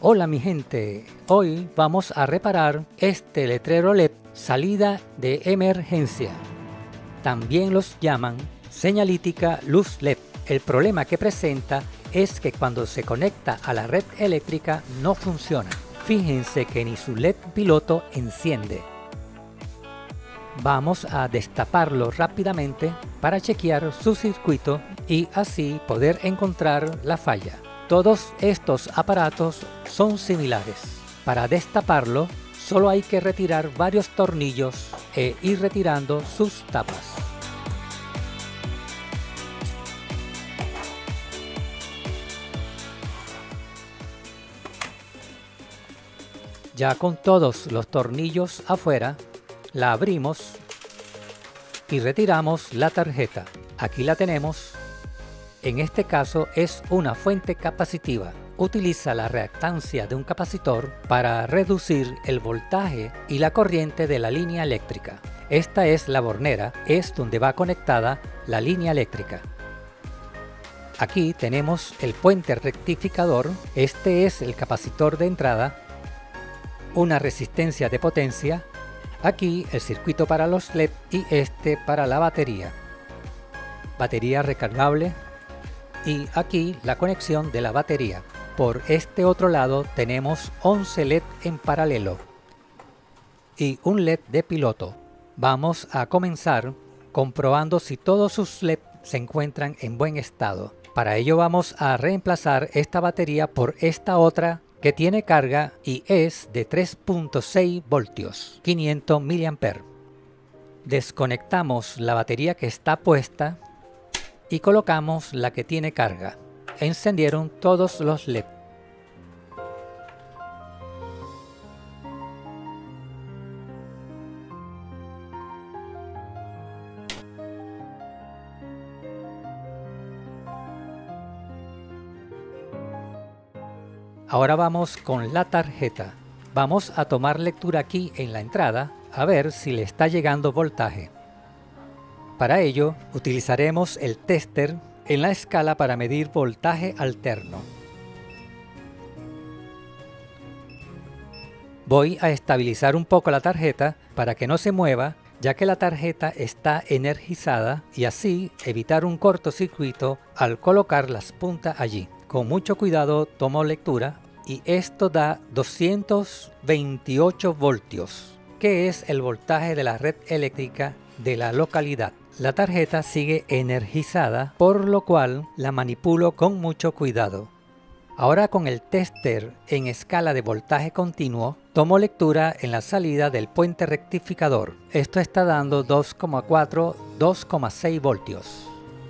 Hola mi gente, hoy vamos a reparar este letrero LED salida de emergencia. También los llaman señalítica luz LED. El problema que presenta es que cuando se conecta a la red eléctrica no funciona. Fíjense que ni su LED piloto enciende. Vamos a destaparlo rápidamente para chequear su circuito y así poder encontrar la falla. Todos estos aparatos son similares. Para destaparlo, solo hay que retirar varios tornillos e ir retirando sus tapas. Ya con todos los tornillos afuera, la abrimos y retiramos la tarjeta. Aquí la tenemos. En este caso es una fuente capacitiva. Utiliza la reactancia de un capacitor para reducir el voltaje y la corriente de la línea eléctrica. Esta es la bornera, es donde va conectada la línea eléctrica. Aquí tenemos el puente rectificador. Este es el capacitor de entrada, una resistencia de potencia. Aquí el circuito para los LED y este para la batería. Batería recargable. Y aquí la conexión de la batería. Por este otro lado tenemos 11 LED en paralelo y un LED de piloto. Vamos a comenzar comprobando si todos sus LED se encuentran en buen estado. Para ello vamos a reemplazar esta batería por esta otra que tiene carga y es de 3.6 voltios, 500 mA. Desconectamos la batería que está puesta y colocamos la que tiene carga. Encendieron todos los LED. Ahora vamos con la tarjeta. Vamos a tomar lectura aquí en la entrada a ver si le está llegando voltaje. Para ello, utilizaremos el tester en la escala para medir voltaje alterno. Voy a estabilizar un poco la tarjeta para que no se mueva, ya que la tarjeta está energizada y así evitar un cortocircuito al colocar las puntas allí. Con mucho cuidado tomo lectura y esto da 228 voltios, que es el voltaje de la red eléctrica de la localidad. La tarjeta sigue energizada, por lo cual la manipulo con mucho cuidado. Ahora con el tester en escala de voltaje continuo, tomo lectura en la salida del puente rectificador. Esto está dando 2,4, 2,6 voltios.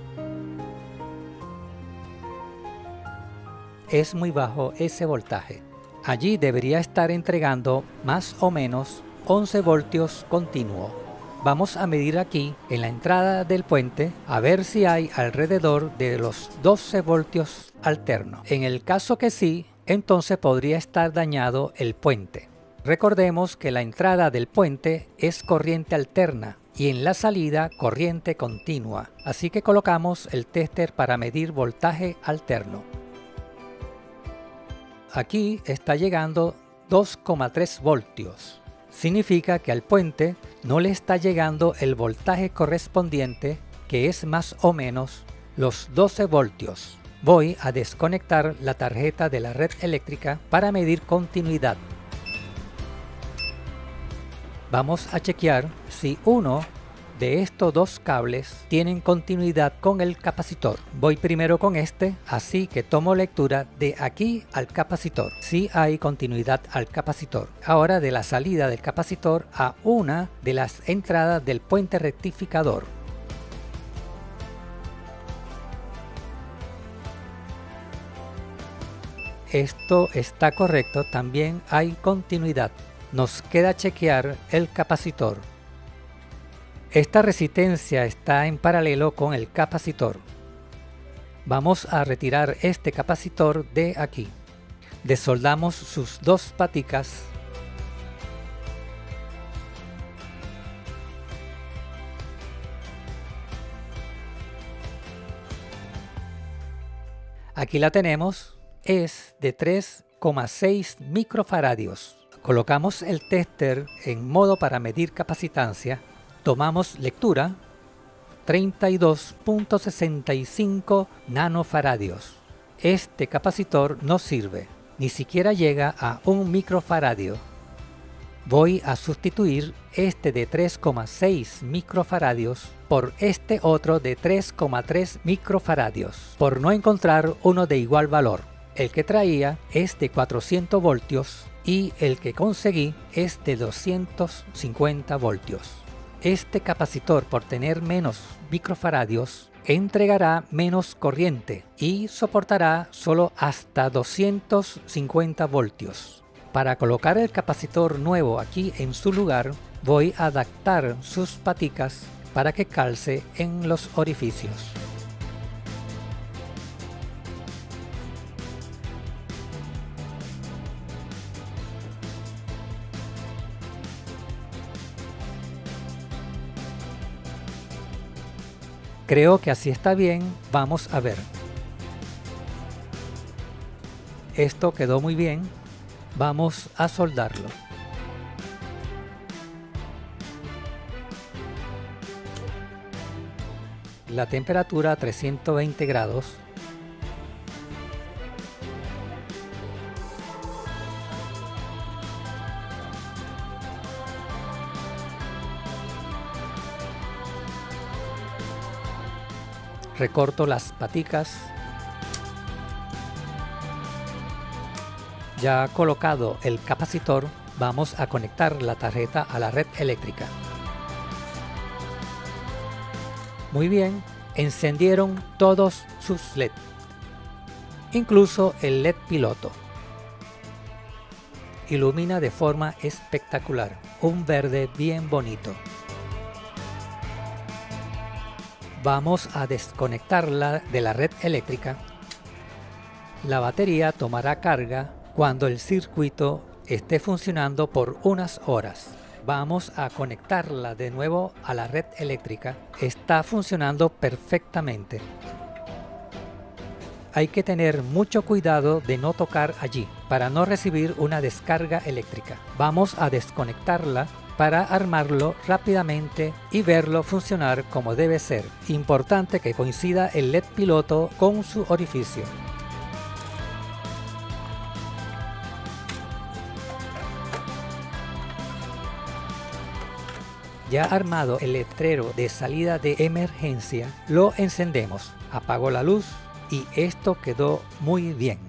Es muy bajo ese voltaje. Allí debería estar entregando más o menos 11 voltios continuo. Vamos a medir aquí en la entrada del puente a ver si hay alrededor de los 12 voltios alternos. En el caso que sí, entonces podría estar dañado el puente. Recordemos que la entrada del puente es corriente alterna y en la salida corriente continua. Así que colocamos el tester para medir voltaje alterno. Aquí está llegando 2,3 voltios. Significa que al puente no le está llegando el voltaje correspondiente, que es más o menos los 12 voltios. Voy a desconectar la tarjeta de la red eléctrica para medir continuidad. Vamos a chequear si uno de estos dos cables tienen continuidad con el capacitor. Voy primero con este, así que tomo lectura de aquí al capacitor. Sí hay continuidad al capacitor. Ahora de la salida del capacitor a una de las entradas del puente rectificador. Esto está correcto, también hay continuidad. Nos queda chequear el capacitor. Esta resistencia está en paralelo con el capacitor. Vamos a retirar este capacitor de aquí. Desoldamos sus dos paticas. Aquí la tenemos. Es de 3 3,6 microfaradios. Colocamos el tester en modo para medir capacitancia. Tomamos lectura 32,65 nanofaradios. Este capacitor no sirve, ni siquiera llega a 1 microfaradio. Voy a sustituir este de 3,6 microfaradios por este otro de 3,3 microfaradios, por no encontrar uno de igual valor. El que traía es de 400 voltios y el que conseguí es de 250 voltios. Este capacitor, por tener menos microfaradios, entregará menos corriente y soportará solo hasta 250 voltios. Para colocar el capacitor nuevo aquí en su lugar, voy a adaptar sus paticas para que calce en los orificios. Creo que así está bien, vamos a ver. Esto quedó muy bien, vamos a soldarlo. La temperatura a 320 grados. Recorto las paticas. Ya colocado el capacitor, vamos a conectar la tarjeta a la red eléctrica. Muy bien, encendieron todos sus LED, incluso el LED piloto. Ilumina de forma espectacular, un verde bien bonito. Vamos a desconectarla de la red eléctrica. La batería tomará carga cuando el circuito esté funcionando por unas horas. Vamos a conectarla de nuevo a la red eléctrica. Está funcionando perfectamente. Hay que tener mucho cuidado de no tocar allí para no recibir una descarga eléctrica. Vamos a desconectarla para armarlo rápidamente y verlo funcionar como debe ser. Importante que coincida el LED piloto con su orificio. Ya armado el letrero de salida de emergencia, lo encendemos. Apago la luz y esto quedó muy bien.